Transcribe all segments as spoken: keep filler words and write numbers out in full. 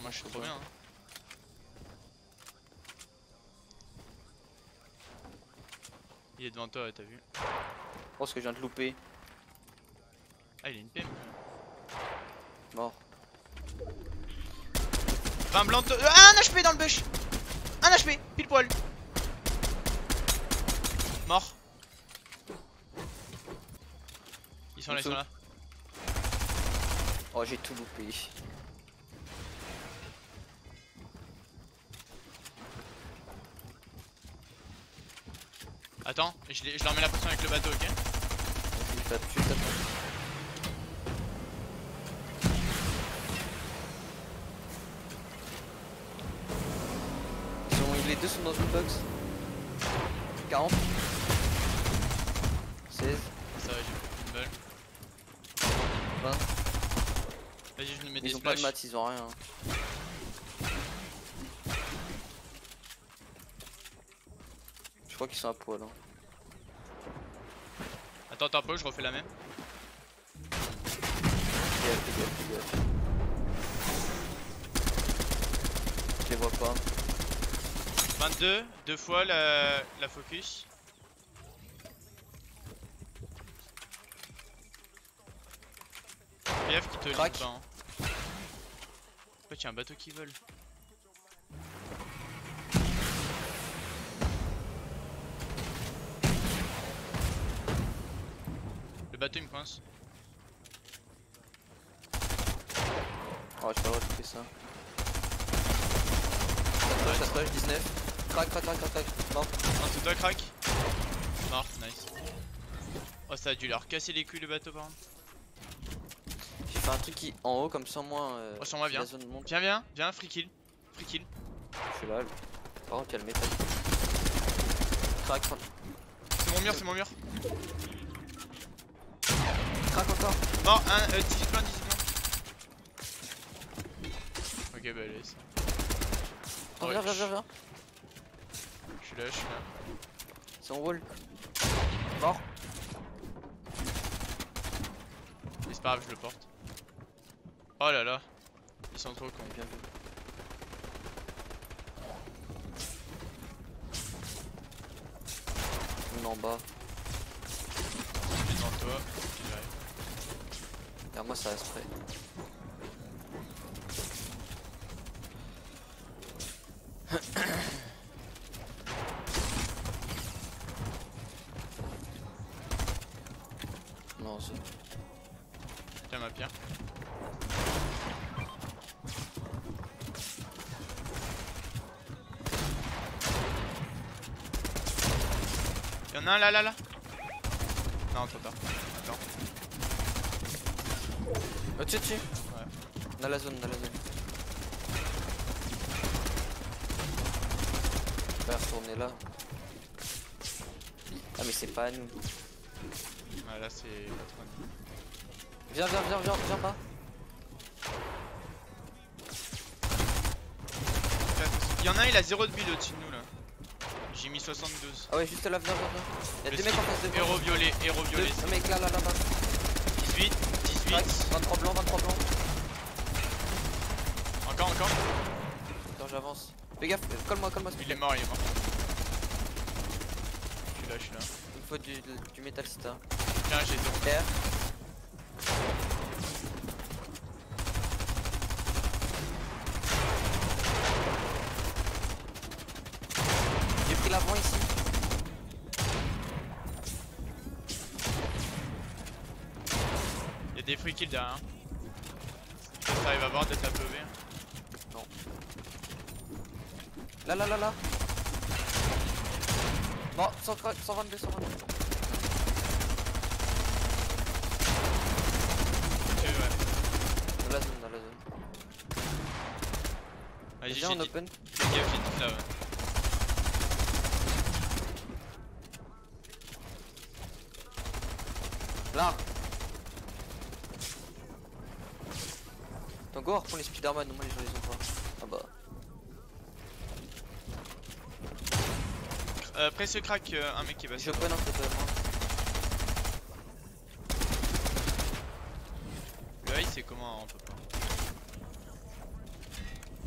moi je suis trop bien. Hein. Il est devant toi, ouais, t'as vu. Je pense que je viens de louper. Ah, il a une P M. Mort. vingt blanc. De... Ah, un H P dans le bush. Un H P, pile poil. Mort. Ils sont là, ils sont là. Oh, j'ai tout loupé. Attends, je, je leur mets la pression avec le bateau, ok? Je tape, je tape. Ils sont, les deux sont dans une box. quarante. seize. Ça va, j'ai pris une balle. vingt. Vas-y, je nous mets Ils des ont pas de splash. maths, ils ont rien. Je crois qu'ils sont à poil. Hein. Attends, attends un peu, je refais la même. Fais gaffe, fais gaffe, fais gaffe. Je les vois pas. vingt-deux, deux fois la, la focus. F qui te lit pas. Hein. Pourquoi tu as un bateau qui vole? Le bateau il me coince. Oh, je sais pas où j'ai fait ça. Ça touche, ça touche, dix-neuf. Crac, crac, crac, crac, crac. Mort. En dessous de toi, crack. Mort, nice. Oh, ça a dû leur casser les couilles le bateau par contre. J'ai fait un truc qui en haut comme ça, moi. Euh, oh, sur moi, viens. Viens, viens, viens, free kill. Free kill. Je suis là. Par contre, il y a le métal. Crac, crac. C'est mon mur, c'est mon mur. Crac encore. Mort, un, euh, dix-huit blanc, dix-huit blanc. Ok, bah laisse. Oh, viens, viens, viens, viens. Je suis là, je suis là. C'est en wall. Mort. Et c'est pas grave, je le porte. Oh là là. Ils sont trop cons. Bien vu. Une en bas. Je suis devant toi, puis j'arrive. Derrière moi, ça reste prêt. Non, c'est... Tiens ma pierre. Y'en a un là là là. Non, trop tard. Attends. Au-dessus, dessus. Ouais. Dans la zone, dans la zone. Je vais retourner là. Ah mais c'est pas à nous. Ouais, là c'est pas trop. Viens, viens, viens, viens, viens pas. Y'en a un, il a zéro de build au-dessus de nous là. J'ai mis soixante-douze. Ah ouais, juste là, viens, viens, viens. Y'a Le deux mecs en face de moi. Héros violet, héros violet. Deux mecs là, là, là, là. dix-huit, dix-huit. vingt-trois blancs, vingt-trois blancs. Encore, encore. Attends, j'avance. Fais gaffe, colle-moi, colle-moi. Il est mort, il est mort. Je suis là, je suis là. Il me faut du, du métal si t'as. Tiens, j'ai deux. R. J'ai pris l'avant ici. Il y a des free kills derrière. Ça arrive à voir d'être un peu V. Non. Là, là, là, là. Bon, cent vingt-deux, cent vingt-deux. Ok, ouais. Dans la zone, dans la zone. Vas-y, Viens j'ai en dit. open. Fais gaffe, j'ai dit là, ouais. Là. Donc go reprend les Spiderman, moi les gens les ont pas. Ah bah. Euh, presse crack, euh, un mec qui va se. Je open un peu de moi. Le high c'est comment on peut pas.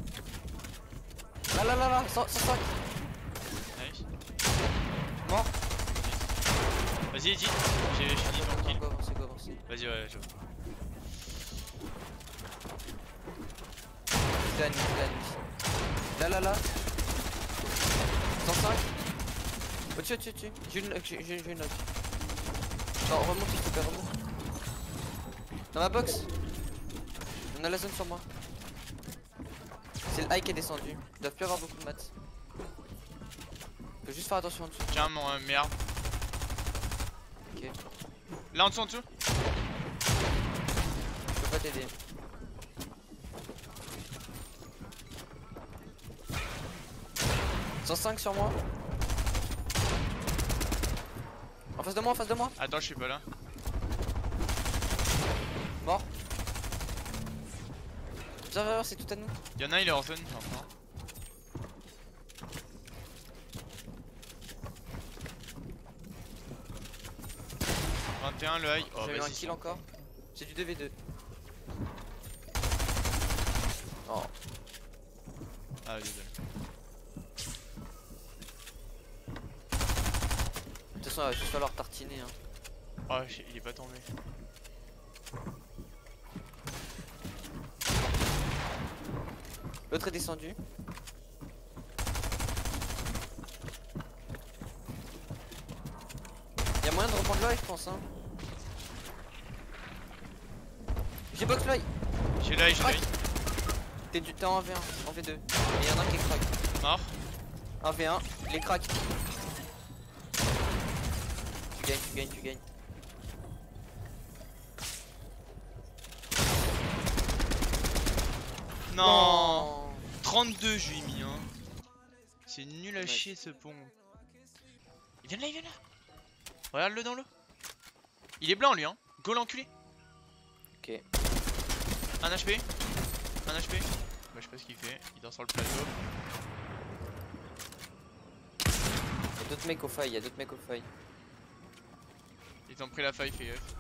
Là là là là, cent cinq. Nice. Mort. Vas-y, Edith. J'ai fini Attends, ton kill. go avancer, go avancer. Vas-y, ouais, je. Gagne, gagne. Là là là. cent cinq. Au-dessus, au-dessus, au-dessus. J'ai une knock, j'ai j'ai une knock. Non, remonte s'il te plaît, remonte. Dans ma box. On a la zone sur moi. C'est le high qui est descendu. Ils doivent plus avoir beaucoup de maths. Faut juste faire attention en dessous. Tiens, mon euh, merde. Ok. Là en dessous, en dessous. Je peux pas t'aider. cent cinq sur moi. En face de moi, en face de moi. Attends, je suis pas là. Mort. Observer, c'est tout à nous. Y'en a un, il est en zone maintenant. vingt et un le high. Oh, J'ai eu un vas-y. kill encore. C'est du deux v deux. Oh. Ah, désolé. De toute façon, il va juste falloir tartiner. Hein. Oh, il est pas tombé. L'autre est descendu. Y'a moyen de reprendre l'œil, je pense. Hein. J'ai box l'œil. J'ai l'œil, j'ai l'œil. T'es du... en V un, en V deux. Et y'en a un qui est crack. Mort. un V un, il est crack. Tu gagnes, tu gagnes, tu gagnes. Non, non. trente-deux je lui ai mis hein. C'est nul à Ouais. chier ce pont. Il vient de là, il vient de là. Regarde-le dans l'eau. Il est blanc lui hein. Go l'enculé. Ok. Un H P. Un H P. Bah je sais pas ce qu'il fait. Il dort sur le plateau. Y'a d'autres mecs au faille, y'a d'autres mecs au faille. Ils ont pris la faille, fais gaffe.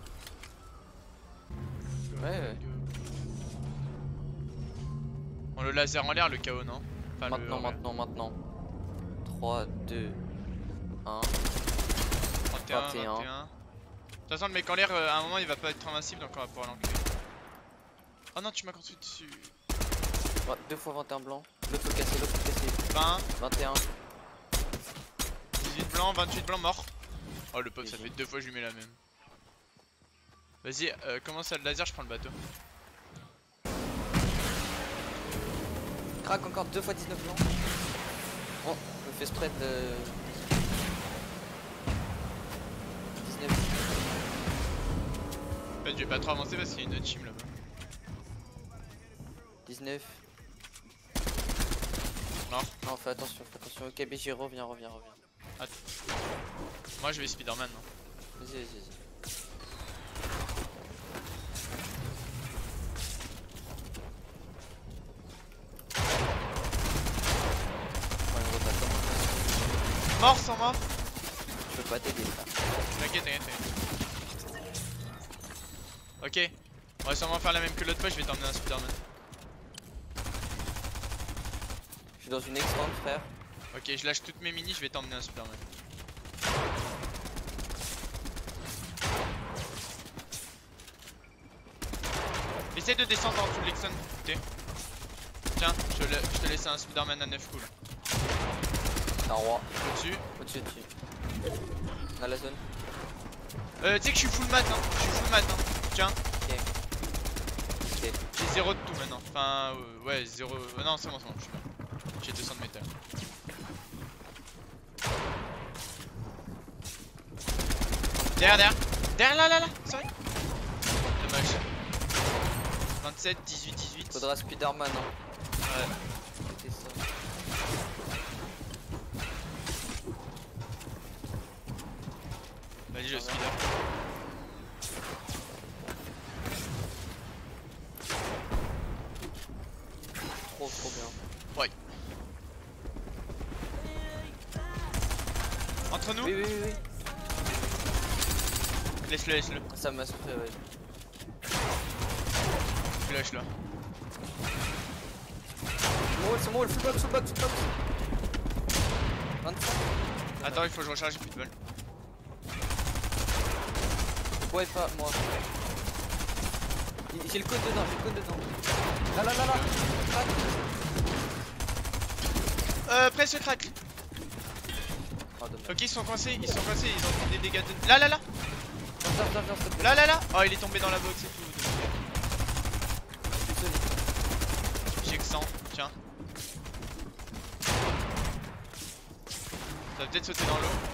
Ouais, ouais. On le laser en l'air le K O non enfin, Maintenant, le... maintenant, maintenant. trois, deux, un. trente et un, vingt et un. vingt et un. De toute façon le mec en l'air euh, à un moment il va pas être invincible donc on va pouvoir l'enculer. Oh non tu m'as construit dessus. Ouais, deux fois vingt et un blanc. L'autre faut casser, l'autre faut casser. vingt, vingt et un. dix-huit blanc, vingt-huit blanc mort. Oh le pop ça G G. fait deux fois que je lui mets la même. Vas-y euh, commence à le laser je prends le bateau. Crac encore deux fois dix-neuf blanc. Bon, je me fais spread de dix-neuf. En fait je vais pas trop avancer parce qu'il y a une autre team là-bas. dix-neuf. Mort. Non, fais attention, fais attention. Ok, B J, reviens, reviens, reviens. Moi je vais Spider-Man non. Vas-y, vas-y, vas-y. Ouais, on va pas commencer. Mort sans mort. Je peux pas t'aider là. T'inquiète, t'inquiète, t'inquiète. Ok, on va sûrement faire la même que l'autre fois, je vais t'emmener un Spider-Man. Je suis dans une extend, frère. Ok, je lâche toutes mes minis, je vais t'emmener un Spider-Man. Essaye de descendre en dessous de l'Exxon. Ok. Tiens, je te, la- je te laisse un Spider-Man à neuf cool. T'as un roi. Au-dessus. Au-dessus, au-dessus. On a la zone. Euh, tu sais que je suis full mat, hein. Je suis full mat, hein. Tiens, Ok. Ok. j'ai zéro de tout maintenant. Enfin, euh, ouais, zéro. Euh, non, c'est bon, c'est bon, je suis là. J'ai deux cents de métal. Derrière, derrière. Derrière, là, là, là. Sorry. Dommage. vingt-sept, dix-huit, dix-huit. Faudra Spider-Man, hein. Ouais. C'était ça. Vas-y, je Ah, speed. Trop, trop bien. Ouais. Entre nous. Oui, oui, oui, oui. Laisse-le, laisse-le. Ça m'a soufflé, ouais. Flash là. wall, c'est mon wall, full box, full box, full box. vingt-cinq. Attends, il faut que je recharge, j'ai plus de balles. Ouais, pas moi. J'ai le code dedans, j'ai le code dedans. Là, là, là, là. Crac. Euh, presque crack. Oh, dommage. Ok, ils sont coincés, ils sont coincés, ils ont pris des dégâts de. Là, là, là. Viens, viens, viens, s'il te plaît. Là, là, là. Oh, il est tombé dans la box et tout. Je suis solide. J'ai que cent, tiens. Ça va peut-être sauter dans l'eau.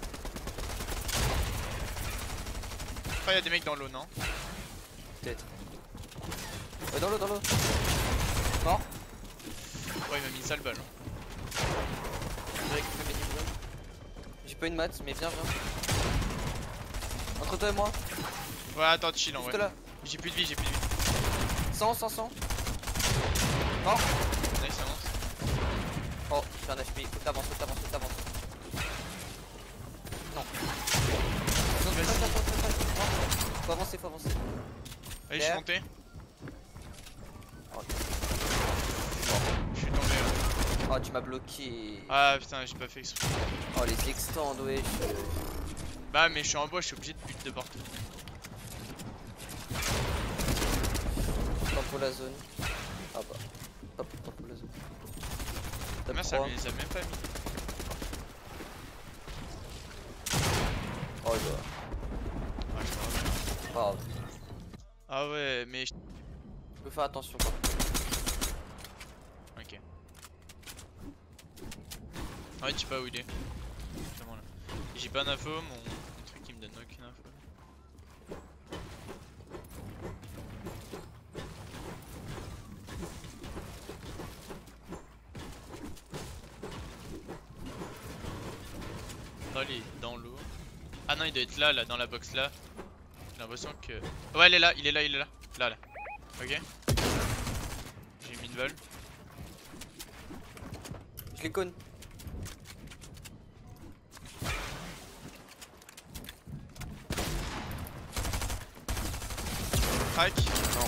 Je crois qu'il y a des mecs dans l'eau, non? Peut-être. Ouais, dans l'eau, dans l'eau. Mort. Ouais, il m'a mis une sale balle. J'ai récupéré mes dix balles. J'ai pas une mat, mais viens, viens. Entre toi et moi. Ouais, attends, chill en Juste vrai. là. J'ai plus de vie, j'ai plus de vie. cent, cent, cent. Mort. Nice, ça avance. Oh, j'ai un H P. Faut que t'avances, faut que t'avances, faut que t'avances. Non. Non, Vas-y. attends, attends, attends, attends. Faut avancer, faut avancer. Allez, je suis Derrière. monté. Oh, Je suis tombé. Là. oh tu m'as bloqué. Ah putain, j'ai pas fait exprès. Oh, les extends, wesh. Bah, mais je suis en bois, je suis obligé de buter de partout. Pas pour la zone. Ah bah. Pas pour, pas pour la zone. Top Merde, ça trois. me les a même pas mis. Oh, il doit. Ah, je me rappelle. Pas grave. Ah ouais, mais. je- Faut faire attention quoi. Ok. Ouais, tu sais pas où il est. Justement là. J'ai pas d'info, mon... mon truc il me donne aucune info. Oh, il est dans l'eau. Ah non, il doit être là, là, dans la box là. J'ai l'impression que. Ouais, il est là, il est là, il est là. Là, là. Ok. J'ai mis une balle. Je les conne. Crack. Non.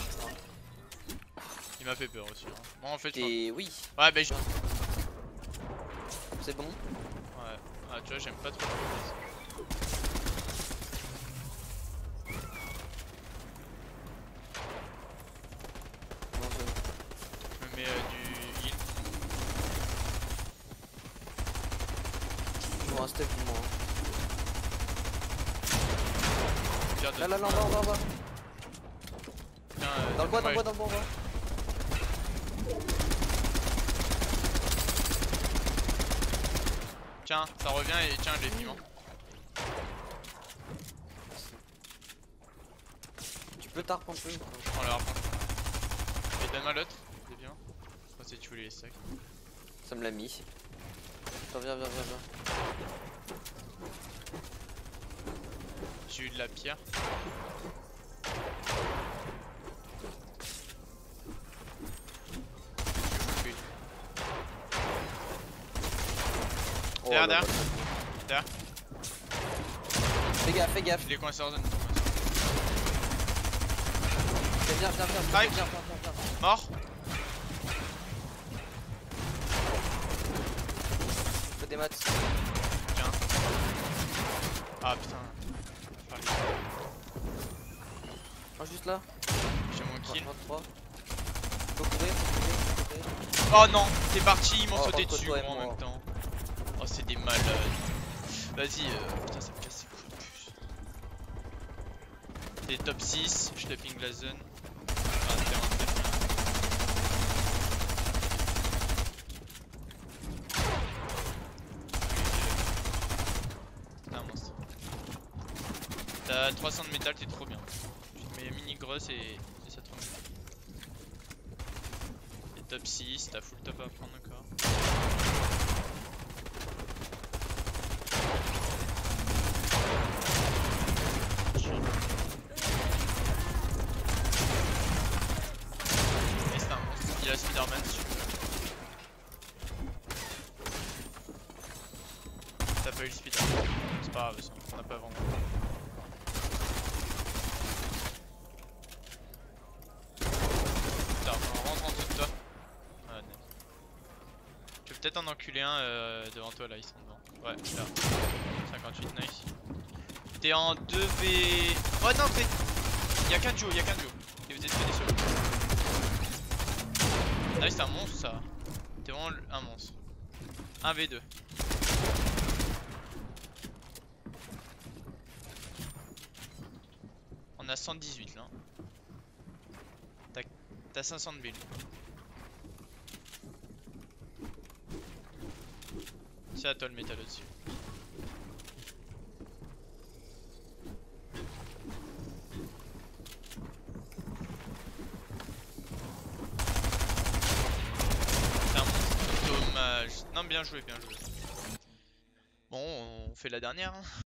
Il m'a fait peur aussi. Hein. Moi en fait, je Et oui. crois- Ouais, bah je. C'est bon. Ouais. Ah, tu vois, j'aime pas trop. Non, je... Je me mets euh, du heal. Je vois un step du moins. Tire de- Là, là, là, en bas, en bas, en bas. Tiens, euh, Dans le bois, dans ouais. le bois, dans le bois, en bas. Tiens, ça revient et tiens, j'ai piment. Tu peux tarp un peu. Je prends le harpon. Et donne-moi l'autre, c'est bien. Je pensais que tu voulais les stacks. Ça me l'a mis. Attends, viens, viens, viens, viens. J'ai eu de la pierre. Oui. Oh, Derrière, là, derrière. là. Derrière. Fais gaffe, fais gaffe. Je l'ai coincé en zone. Viens, viens, viens, viens, Crack. viens, viens, viens, viens. Mort. Faut des maths. Tiens. Ah putain. Enfin, Oh, juste là. j'ai mon kill. vingt-trois. Faut courir, faut courir, faut courir. Oh non, c'est parti, ils m'ont Oh, sauté entre dessus toi et gros, en moi. même temps. Oh, c'est des malades. Vas-y, euh, putain, ça me casse les couilles de puce. T'es top six, je te ping la zone. Ah, t'es un step. T'es un monstre. T'as trois cents de métal, t'es trop bien. Tu te mets mini grosse et, et ça te remet. T'es top six, t'as full top à prendre encore. Et c'est un monstre, il a Spider-Man dessus. T'as pas eu le Spider-Man, c'est pas grave, ça, on a pas vraiment. Putain, on rentre en dessous de toi. Ah, nice. Tu peux peut-être en enculer un euh, devant toi là, ils sont devant. Ouais, là. cinquante-huit, nice. T'es en deux v... Oh non, t'es... Y'a qu'un duo, y'a qu'un duo. Et vous êtes fait des solos. Nice, c'est un monstre ça. T'es vraiment un monstre. un v deux. On a cent dix-huit là. T'as cinq cents de build. C'est à toi le métal au-dessus. C'est un monstre. Dommage. Non, bien joué, bien joué. Bon, on fait la dernière. Hein.